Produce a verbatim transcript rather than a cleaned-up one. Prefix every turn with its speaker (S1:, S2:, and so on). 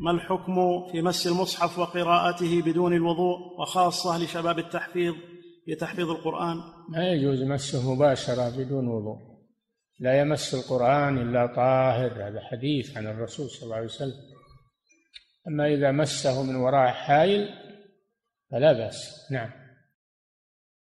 S1: ما الحكم في مس المصحف وقراءته بدون الوضوء، وخاصة لشباب التحفيظ لتحفيظ القرآن؟
S2: ما يجوز مسه مباشرة بدون وضوء، لا يمس القرآن إلا طاهر، هذا حديث عن الرسول صلى الله عليه وسلم. أما إذا مسه من وراء حائل فلا بأس. نعم.